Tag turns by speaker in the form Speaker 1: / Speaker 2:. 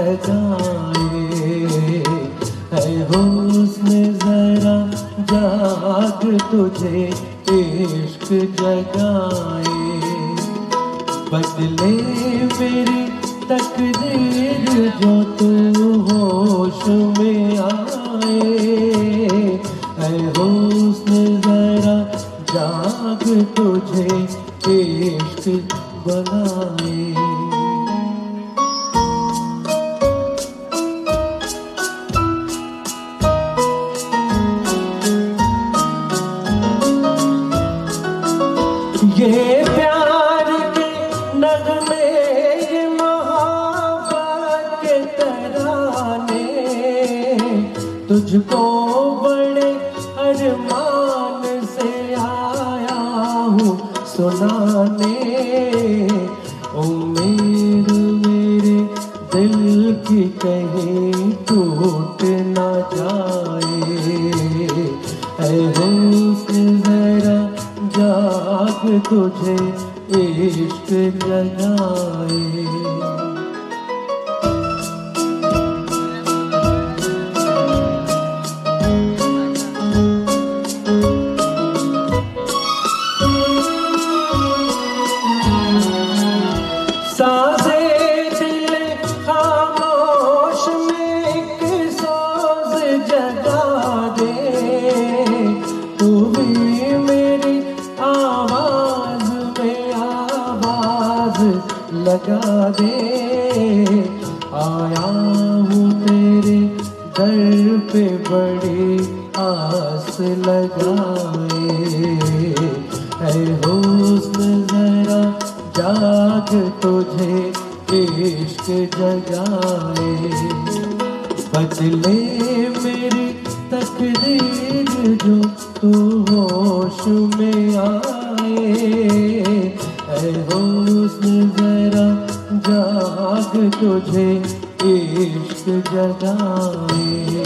Speaker 1: जगाए। है हुस्न जरा जाग तुझे इश्क जगाए। बदले मेरी तकदीर जो तू होश में आए। है हुस्न जरा जाग तुझे इश्क बनाए। ये प्यार के नगमे, ये मोहब्बत के तराने तुझको बड़े अरमान से आया हूँ सुनाने। उम्मीद मेरे दिल की कहीं टूट ना जाए। ऐ हुस्न जरा जाग तुझे इश्क जगाए। साज़े दिल खामोश में एक सोज जगा दे। तू भी मेरी आवाज में आवाज लगा दे। आया हूँ तेरे दर पे बड़ी आस लगाए। है हुस्न जरा जाग तुझे इश्क जगाए। बदले मेरी तकदीर जो तू होश में आए। ऐ हुस्न जरा जाग तुझे इश्क जगाए।